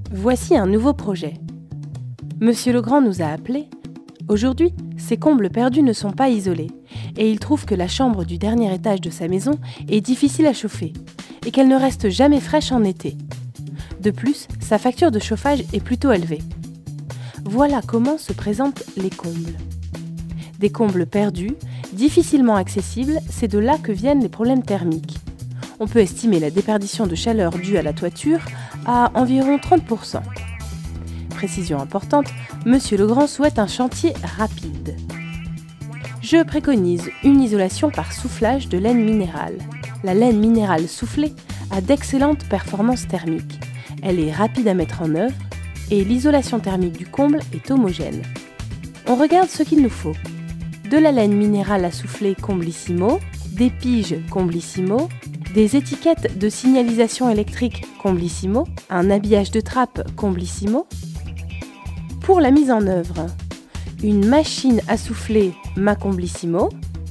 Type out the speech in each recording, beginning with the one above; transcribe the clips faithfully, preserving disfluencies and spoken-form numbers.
Voici un nouveau projet. Monsieur Legrand nous a appelés. Aujourd'hui, ses combles perdus ne sont pas isolés et il trouve que la chambre du dernier étage de sa maison est difficile à chauffer et qu'elle ne reste jamais fraîche en été. De plus, sa facture de chauffage est plutôt élevée. Voilà comment se présentent les combles. Des combles perdus, difficilement accessibles, c'est de là que viennent les problèmes thermiques. On peut estimer la déperdition de chaleur due à la toiture à environ trente pour cent. Précision importante, Monsieur Legrand souhaite un chantier rapide. Je préconise une isolation par soufflage de laine minérale. La laine minérale soufflée a d'excellentes performances thermiques. Elle est rapide à mettre en œuvre et l'isolation thermique du comble est homogène. On regarde ce qu'il nous faut. De la laine minérale à souffler Comblissimo, des piges Comblissimo, des étiquettes de signalisation électrique Comblissimo, un habillage de trappe Comblissimo. Pour la mise en œuvre, une machine à souffler Macomblissimo.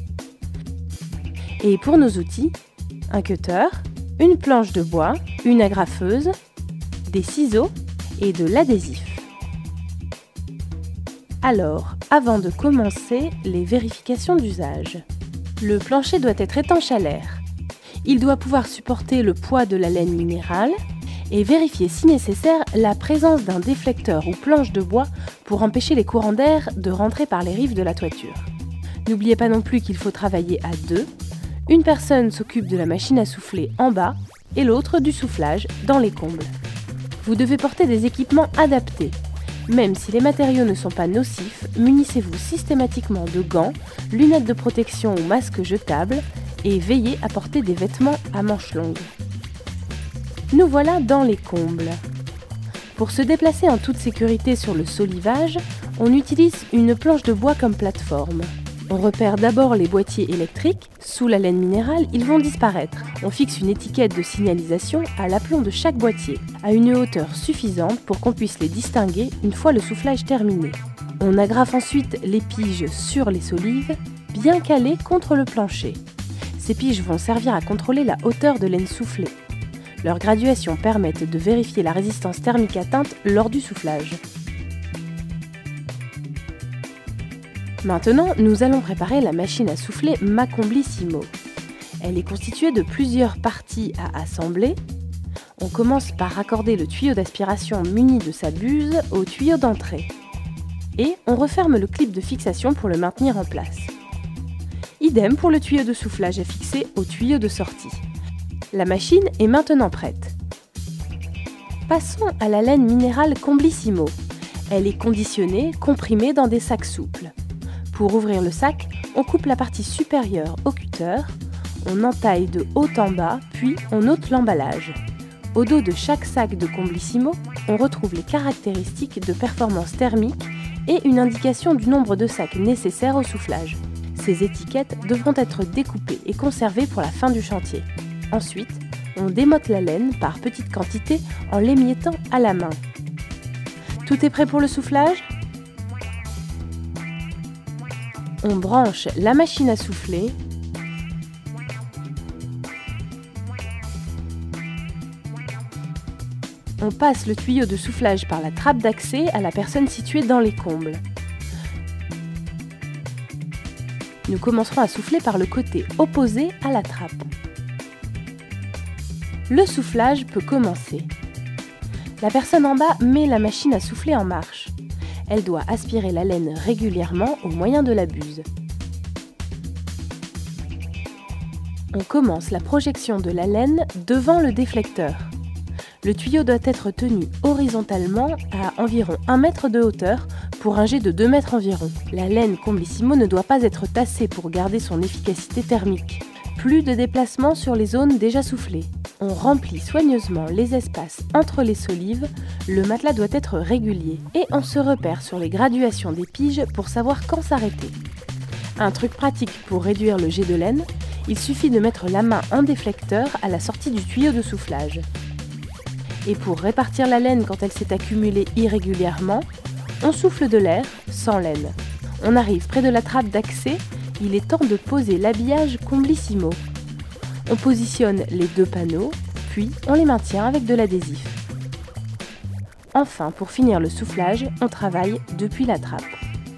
Et pour nos outils, un cutter, une planche de bois, une agrafeuse, des ciseaux et de l'adhésif. Alors, avant de commencer les vérifications d'usage, le plancher doit être étanche à l'air. Il doit pouvoir supporter le poids de la laine minérale et vérifier si nécessaire la présence d'un déflecteur ou planche de bois pour empêcher les courants d'air de rentrer par les rives de la toiture. N'oubliez pas non plus qu'il faut travailler à deux. Une personne s'occupe de la machine à souffler en bas et l'autre du soufflage dans les combles. Vous devez porter des équipements adaptés. Même si les matériaux ne sont pas nocifs, munissez-vous systématiquement de gants, lunettes de protection ou masques jetables et veillez à porter des vêtements à manches longues. Nous voilà dans les combles. Pour se déplacer en toute sécurité sur le solivage, on utilise une planche de bois comme plateforme. On repère d'abord les boîtiers électriques. Sous la laine minérale, ils vont disparaître. On fixe une étiquette de signalisation à l'aplomb de chaque boîtier, à une hauteur suffisante pour qu'on puisse les distinguer une fois le soufflage terminé. On agrafe ensuite les piges sur les solives, bien calées contre le plancher. Ces piges vont servir à contrôler la hauteur de laine soufflée. Leurs graduations permettent de vérifier la résistance thermique atteinte lors du soufflage. Maintenant, nous allons préparer la machine à souffler Macomblissimo. Elle est constituée de plusieurs parties à assembler. On commence par raccorder le tuyau d'aspiration muni de sa buse au tuyau d'entrée. Et on referme le clip de fixation pour le maintenir en place. Idem pour le tuyau de soufflage à fixer au tuyau de sortie. La machine est maintenant prête. Passons à la laine minérale Comblissimo. Elle est conditionnée, comprimée dans des sacs souples. Pour ouvrir le sac, on coupe la partie supérieure au cutter, on entaille de haut en bas, puis on ôte l'emballage. Au dos de chaque sac de Comblissimo, on retrouve les caractéristiques de performance thermique et une indication du nombre de sacs nécessaires au soufflage. Ces étiquettes devront être découpées et conservées pour la fin du chantier. Ensuite, on démotte la laine par petites quantités en l'émiettant à la main. Tout est prêt pour le soufflage ? On branche la machine à souffler. On passe le tuyau de soufflage par la trappe d'accès à la personne située dans les combles. Nous commencerons à souffler par le côté opposé à la trappe. Le soufflage peut commencer. La personne en bas met la machine à souffler en marche. Elle doit aspirer la laine régulièrement au moyen de la buse. On commence la projection de la laine devant le déflecteur. Le tuyau doit être tenu horizontalement à environ un mètre de hauteur pour un jet de deux mètres environ. La laine Comblissimo ne doit pas être tassée pour garder son efficacité thermique. Plus de déplacement sur les zones déjà soufflées. On remplit soigneusement les espaces entre les solives, le matelas doit être régulier et on se repère sur les graduations des piges pour savoir quand s'arrêter. Un truc pratique pour réduire le jet de laine, il suffit de mettre la main en déflecteur à la sortie du tuyau de soufflage. Et pour répartir la laine quand elle s'est accumulée irrégulièrement, on souffle de l'air sans laine. On arrive près de la trappe d'accès, il est temps de poser l'habillage Comblissimo. On positionne les deux panneaux, puis on les maintient avec de l'adhésif. Enfin, pour finir le soufflage, on travaille depuis la trappe.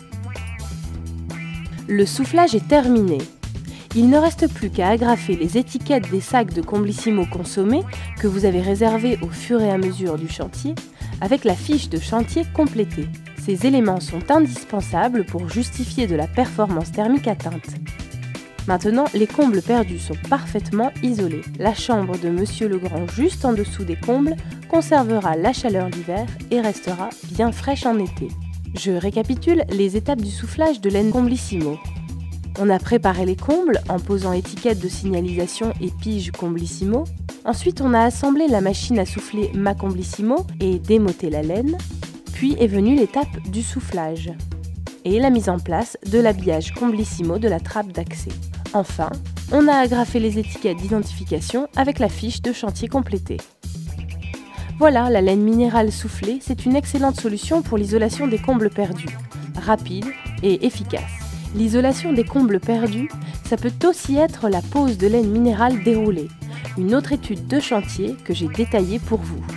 Le soufflage est terminé. Il ne reste plus qu'à agrafer les étiquettes des sacs de Comblissimo consommés que vous avez réservés au fur et à mesure du chantier avec la fiche de chantier complétée. Ces éléments sont indispensables pour justifier de la performance thermique atteinte. Maintenant, les combles perdus sont parfaitement isolés. La chambre de Monsieur Legrand, juste en dessous des combles, conservera la chaleur l'hiver et restera bien fraîche en été. Je récapitule les étapes du soufflage de laine Comblissimo. On a préparé les combles en posant étiquette de signalisation et pige Comblissimo. Ensuite, on a assemblé la machine à souffler Ma Comblissimo et démoté la laine. Puis est venue l'étape du soufflage et la mise en place de l'habillage Comblissimo de la trappe d'accès. Enfin, on a agrafé les étiquettes d'identification avec la fiche de chantier complétée. Voilà, la laine minérale soufflée, c'est une excellente solution pour l'isolation des combles perdus, rapide et efficace. L'isolation des combles perdus, ça peut aussi être la pose de laine minérale déroulée, une autre étude de chantier que j'ai détaillée pour vous.